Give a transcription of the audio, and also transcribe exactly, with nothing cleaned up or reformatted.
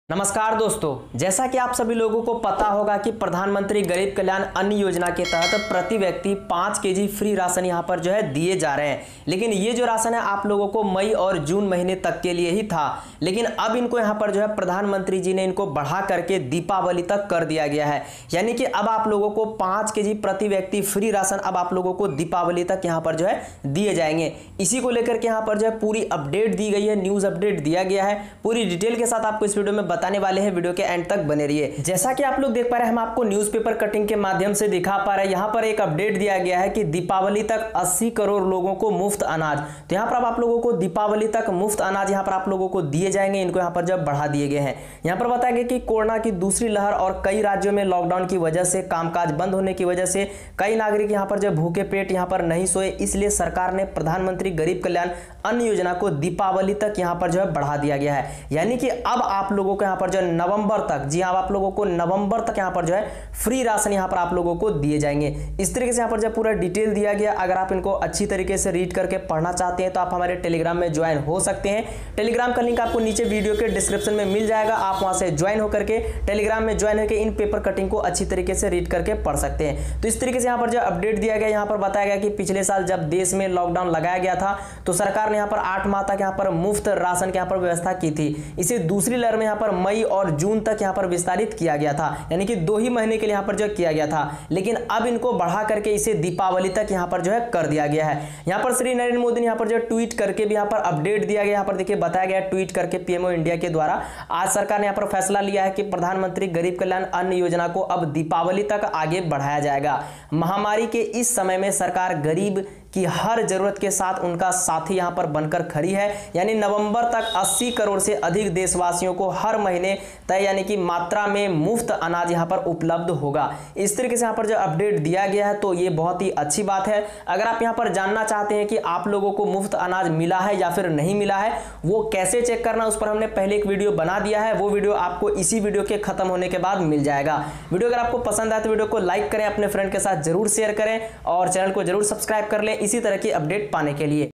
नमस्कार दोस्तों, जैसा कि आप सभी लोगों को पता होगा कि प्रधानमंत्री गरीब कल्याण अन्न योजना के तहत प्रति व्यक्ति पाँच केजी फ्री राशन यहां पर जो है दिए जा रहे हैं। लेकिन ये जो राशन है आप लोगों को मई और जून महीने तक के लिए ही था, लेकिन अब इनको यहां पर जो है प्रधानमंत्री जी ने इनको बढ़ा करके दीपावली तक कर दिया गया है। यानी कि अब आप लोगों को पाँच केजी प्रति व्यक्ति फ्री राशन अब आप लोगों को दीपावली तक यहाँ पर जो है दिए जाएंगे। इसी को लेकर के यहाँ पर जो है पूरी अपडेट दी गई है, न्यूज अपडेट दिया गया है। पूरी डिटेल के साथ आपको इस वीडियो में बताने वाले हैं, वीडियो के एंड तक बने रहिए। जैसा कि आप लोग देख पा रहे हैं, हम आपको न्यूज़पेपर कटिंग के माध्यम से दिखा पा रहे हैं। यहाँ पर एक अपडेट दिया गया है कि दीपावली तक अस्सी करोड़ लोगों को मुफ्त अनाज, तो यहाँ पर अब आप लोगों को दीपावली तक मुफ्त अनाज यहाँ पर आप लोगों को दिए जाएंगे। इनको यहाँ पर जब बढ़ा दिए गए हैं। यहाँ पर बताया गया कि कोरोना की दूसरी लहर और कई राज्यों में लॉकडाउन की वजह से कामकाज बंद होने की वजह से कई नागरिक यहाँ पर जब भूखे पेट यहाँ पर नहीं सोए, इसलिए सरकार ने प्रधानमंत्री गरीब कल्याण अन्न योजना को दीपावली तक यहाँ पर जो है बढ़ा दिया गया है। यानी कि अब आप लोगों को यहाँ पर जो है नवंबर तक, जी हाँ, आप लोगों को नवंबर तक यहाँ पर जो है फ्री राशन यहाँ पर आप लोगों को दिए जाएंगे। इस तरीके से यहाँ पर जो पूरा डिटेल दिया गया। अगर आप इनको अच्छी तरीके से रीड करके पढ़ना चाहते हैं तो आप हमारे टेलीग्राम में ज्वाइन हो सकते हैं। टेलीग्राम का लिंक आपको नीचे वीडियो के डिस्क्रिप्शन में मिल जाएगा। आप वहां से ज्वाइन होकर के टेलीग्राम में ज्वाइन होकर इन पेपर कटिंग को अच्छी तरीके से रीड करके पढ़ सकते हैं। तो इस तरीके से यहाँ पर जो अपडेट दिया गया, यहाँ पर बताया गया कि पिछले साल जब देश में लॉकडाउन लगाया गया था तो सरकार ने यहाँ पर आठ माह तक यहाँ पर मुफ्त राशन की यहाँ पर व्यवस्था की थी। इसे दूसरी लहर में यहाँ पर मई और जून तक यहाँ पर विस्तारित किया गया था, यानी कि दो ही महीने के लिए यहाँ पर जो किया गया था। लेकिन अब इनको बढ़ा करके इसे दीपावली तक यहाँ पर जो है कर दिया गया है। यहाँ पर श्री नरेंद्र मोदी ने यहाँ पर जो ट्वीट करके भी यहाँ पर अपडेट दिया गया। यहाँ पर देखिए बताया गया ट्वीट करके पीएमओ इंडिया के द्वारा आज सरकार ने यहाँ पर फैसला लिया है कि प्रधानमंत्री गरीब कल्याण अन्न योजना को अब दीपावली तक आगे बढ़ाया जाएगा। महामारी के इस समय में सरकार गरीब कि हर जरूरत के साथ उनका साथी यहां पर बनकर खड़ी है। यानी नवंबर तक अस्सी करोड़ से अधिक देशवासियों को हर महीने तय यानी कि मात्रा में मुफ्त अनाज यहां पर उपलब्ध होगा। इस तरीके से यहां पर जो अपडेट दिया गया है तो ये बहुत ही अच्छी बात है। अगर आप यहां पर जानना चाहते हैं कि आप लोगों को मुफ्त अनाज मिला है या फिर नहीं मिला है, वो कैसे चेक करना, उस पर हमने पहले एक वीडियो बना दिया है। वो वीडियो आपको इसी वीडियो के खत्म होने के बाद मिल जाएगा। वीडियो अगर आपको पसंद आए तो वीडियो को लाइक करें, अपने फ्रेंड के साथ जरूर शेयर करें और चैनल को जरूर सब्सक्राइब कर लें इसी तरह की अपडेट पाने के लिए।